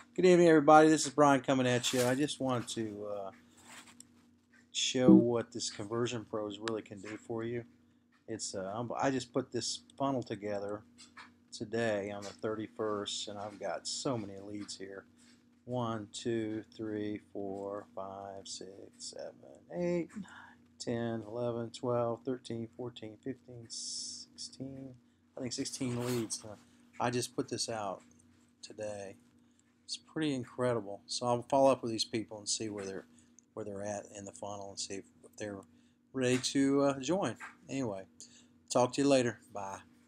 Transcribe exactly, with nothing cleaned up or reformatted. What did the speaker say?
Good evening, everybody. This is Brian coming at you. I just wanted to uh, show what this Conversion Pros really can do for you. It's uh, I just put this funnel together today on the thirty-first, and I've got so many leads here. one, two, three, four, five, six, seven, eight, ten, eleven, twelve, thirteen, fourteen, fifteen, sixteen. I think sixteen leads. I just put this out today. It's pretty incredible. So I'll follow up with these people and see where they're where they're at in the funnel and see if they're ready to uh, join. Anyway, talk to you later. Bye.